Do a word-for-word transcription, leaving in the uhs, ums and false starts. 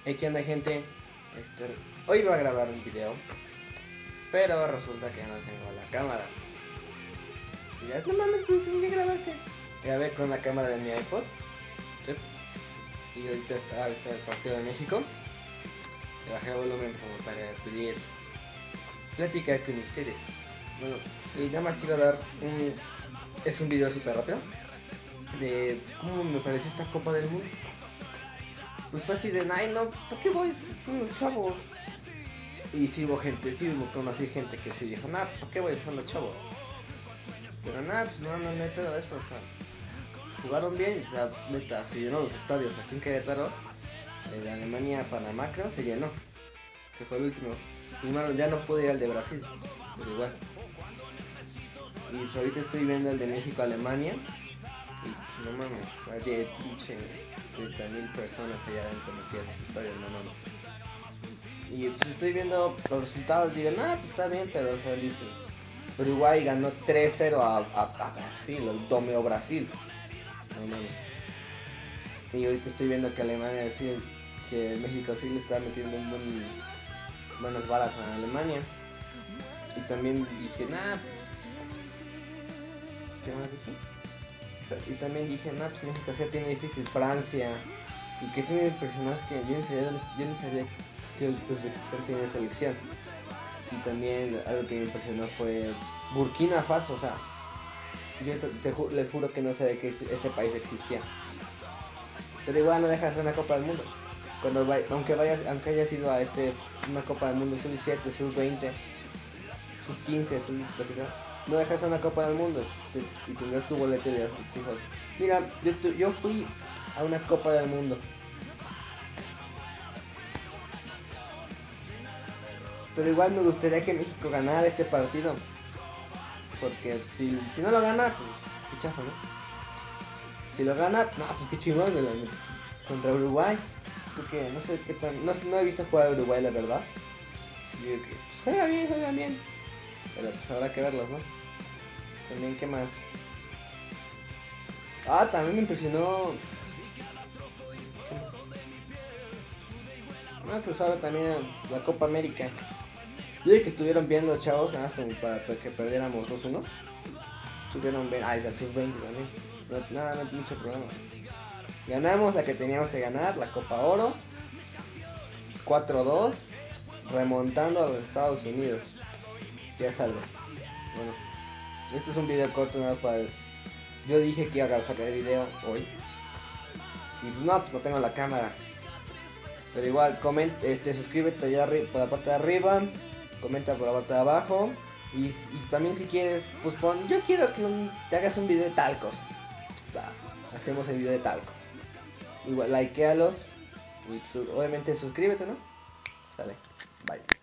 Hey, ¿qué onda, gente? Este, hoy iba a grabar un video, pero resulta que no tengo la cámara. Y ya, no mames, pues, ¿qué grabaste? Grabé con la cámara de mi iPod. ¿Sí? Y ahorita está ahorita el partido de México. Le bajé el volumen como para pedir platicar con ustedes. Bueno, y nada más quiero dar un... Es un video súper rápido de cómo me pareció esta Copa del Mundo. Pues fue así de, ay no, ¿por qué voy? Son los chavos. Y sí hubo gente, sí hubo conocí gente que sí dijo, nah, pues ¿por qué voy? Son los chavos. Pero nada, pues no, no, no hay pedo de eso, o sea, jugaron bien, o sea, neta, se llenó los estadios aquí en Querétaro, el de Alemania a Panamá creo, se llenó, que fue el último. Y mano, ya no pude ir al de Brasil, pero igual. Y pues ahorita estoy viendo el de México a Alemania, y pues no mames, ayer pinche treinta mil personas allá dentro metidas en los estadios, no mames. Y pues estoy viendo los resultados, digo, nah, pues está bien, pero o sea, dices, Uruguay ganó tres cero a, a, a Brasil, el domeó Brasil. No mames. Y ahorita estoy viendo que Alemania decide que México sí le está metiendo un buen, buenas balas a Alemania. Y también dije, nah, pues, ¿qué más dije? Y también dije, nah, pues México sí tiene difícil Francia. Y que sí me impresionó es que yo no sabía, yo no sabía que Uzbekistán tenía selección. Y también algo que me impresionó fue Burkina Faso, o sea, yo te, te ju les juro que no sabía que ese país existía. Pero igual no deja de ser una Copa del Mundo. Cuando vay, aunque vayas, aunque hayas ido a este una Copa del Mundo sub diecisiete, sub veinte, sub quince, sub lo que sea, no deja de ser una Copa del Mundo. Te, y tendrás tu boleto y dirás, hijos, mira, yo, yo fui a una Copa del Mundo. Pero igual me gustaría que México ganara este partido. Porque si, si no lo gana, pues qué chafa, ¿no? Si lo gana, no, pues qué chingón de la, contra Uruguay. Porque no sé qué tan. No sé, no he visto jugar a Uruguay, la verdad. Y digo que pues juega bien, juega bien. Pero pues habrá que verlos, ¿no? También, ¿qué más? Ah, también me impresionó. No, pues ahora también la Copa América. Yo dije que estuvieron viendo, chavos, nada más como para que perdiéramos dos uno. Estuvieron viendo. Ay, la sub veinte también. No, nada, no, no, mucho problema. Ganamos la que teníamos que ganar, la Copa Oro. cuatro dos. Remontando a los Estados Unidos. Ya es algo. Bueno, este es un video corto nada más para el... Yo dije que iba a sacar el video hoy. Y pues no, pues no tengo la cámara. Pero igual, comenta, este, suscríbete allá por la parte de arriba. Comenta por la parte de abajo. Y, y también si quieres, pues pon, yo quiero que un, te hagas un video de tal cosa. Va, hacemos el video de tal cosa. Igual, likealos. Y su, obviamente suscríbete, ¿no? Dale, bye.